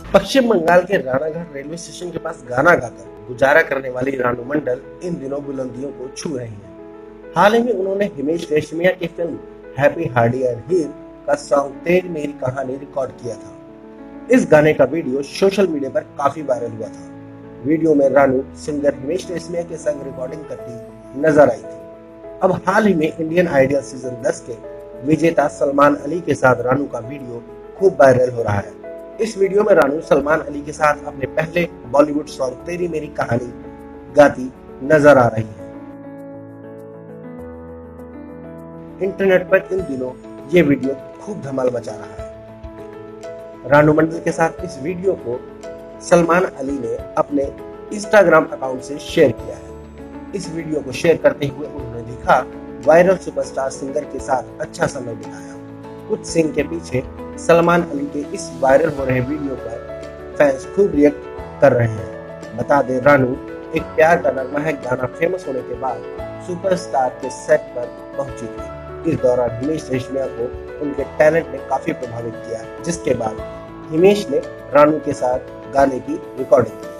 पश्चिम बंगाल के Ranaghat railway station के पास गाना गाकर गुजारा करने वाली रानू मंडल इन दिनों बुलंदियों को छू रही हैं। हाल ही में उन्होंने हिमेश रेशमिया की film happy hardy and Heer का सॉन्ग तेरी मेरी कहानी रिकॉर्ड किया था। इस गाने का वीडियो सोशल मीडिया पर काफी वायरल हुआ था। वीडियो में रानू सिंगर हिमेश रेशमिया के संग रिकॉर्डिंग करती नजर आई थी। अब हाल ही में इंडियन आइडल सीजन 10 के विजेता सलमान अली के साथ रानू का वीडियो खूब वायरल हो रहा है। इस वीडियो में रानू सलमान अली के साथ अपने पहले बॉलीवुड सॉन्ग तेरी मेरी कहानी गाती नजर आ रही है। इंटरनेट पर इन दिनों ये वीडियो खूब धमाल मचा रहा है। रानू मंडल के साथ इस वीडियो को सलमान अली ने अपने इंस्टाग्राम अकाउंट से शेयर किया है। इस वीडियो को शेयर करते हुए उन्होंने लिखा, वायरल सुपरस्टार सिंगर के साथ अच्छा समय बिताया। कुछ सिंह के पीछे सलमान अली के इस वायरल हो रहे वीडियो पर फैंस खूब रिएक्ट कर रहे हैं। बता दें, रानू एक प्यार का नगमा है गाना फेमस होने के बाद सुपरस्टार के सेट पर पहुंची थी। इस दौरान हिमेश रेशमिया को उनके टैलेंट ने काफी प्रभावित किया, जिसके बाद हिमेश ने रानू के साथ गाने की रिकॉर्डिंग की।